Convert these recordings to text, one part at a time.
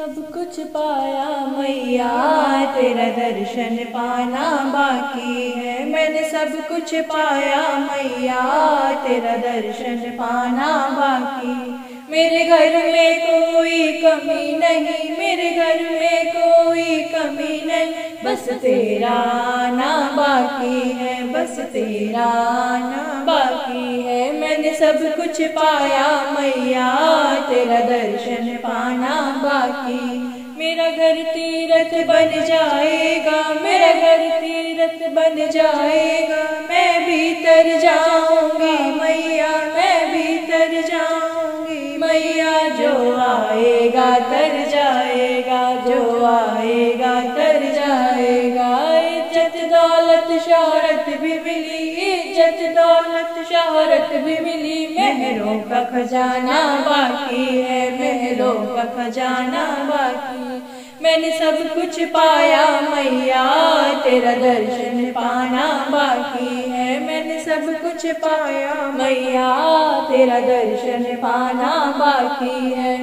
सब कुछ पाया मैया, तेरा दर्शन पाना बाकी है। मैंने सब कुछ पाया मैया, तेरा दर्शन पाना बाकी। मेरे घर में कोई कमी नहीं, मेरे घर में कोई कमी नहीं, बस तेरा आना बाकी है, बस तेरा आना बाकी है। मैंने सब कुछ पाया मैया, तेरा दर्शन पाना बाकी। मेरा घर तीरथ बन जाएगा, मेरा घर तीरथ बन जाएगा। मैं भीतर जाऊंगी मैया, मैं भीतर जाऊंगी मैया। जो आएगा तर जाएगा, जो आएगा तर जाएगा। इज्जत दौलत शोहरत भी मिली, इज्जत दौलत शोहरत भी मिली। मेहरों का खजाना बाकी है, मेहरों का खजाना बाकी। मैंने सब कुछ पाया मैया, तेरा दर्शन पाना बाकी है। मैंने सब कुछ पाया मैया, तेरा दर्शन पाना बाकी है।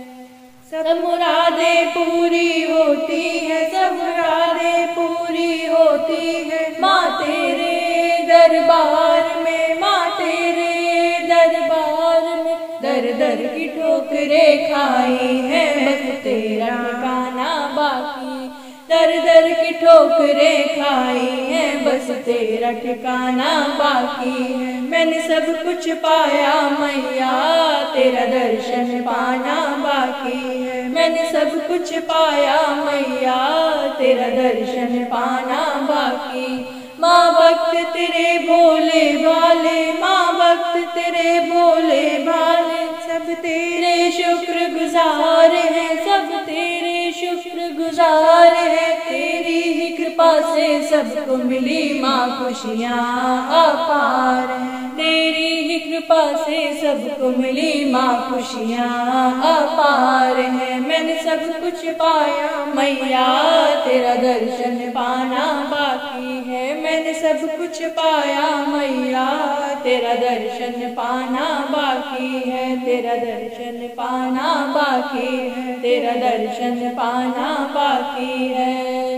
सब मुरादें पूरी होती है, सब मुरादें पूरी होती है। माँ तेरे दरबार में, माँ तेरे दरबार में दर दर की ठोकरें खाई है, बस तेरा ठिकाना बाकी। दर दर की ठोकरें खाई है, बस तेरा ठिकाना बाकी है। मैंने सब कुछ पाया मैया, तेरा दर्शन पाना बाकी है। मैंने सब कुछ पाया मैया, तेरा दर्शन पाना बाकी। माँ भक्त तेरे भोले भाले, माँ भक्त तेरे भोले भाले। सब तेरे शुक्र गुजार हैं, सब तेरे शुक्र गुजार हैं। तेरी ही कृपा से सबको मिली माँ खुशियाँ अपार हैं। तेरी ही कृपा से सबको मिली माँ खुशियाँ अपार हैं। मैंने सब कुछ पाया मैया, तेरा दर्शन पाना बाकी है। मैंने सब कुछ पाया मैया, तेरा दर्शन पाना बाकी है, तेरा दर्शन पाना बाकी है, तेरा दर्शन पाना बाकी है।